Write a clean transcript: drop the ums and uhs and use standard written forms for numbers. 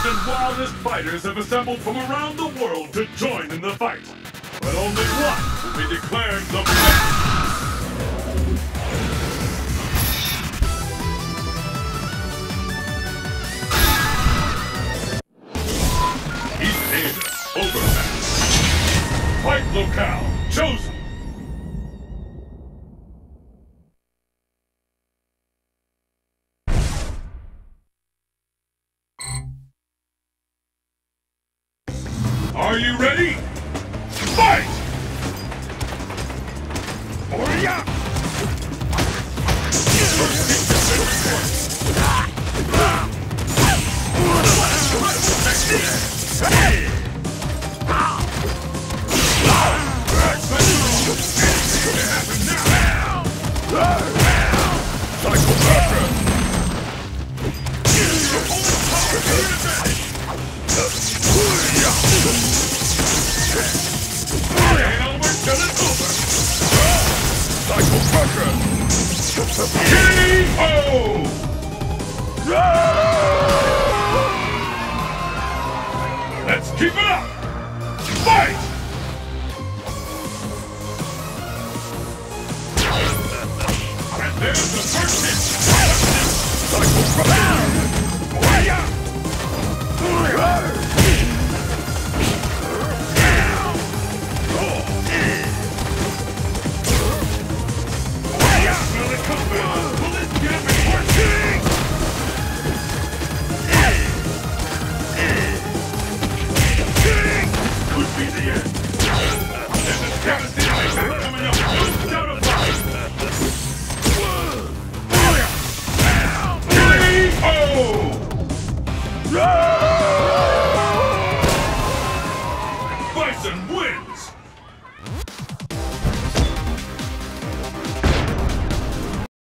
strongest and wildest fighters have assembled from around the world to join in the fight. But only one will be declared the best. East Asia, overmatch. Fight locale chosen. Are you ready? Fight! Orya! Let's keep it up! Fight! And there's the first hit! Psycho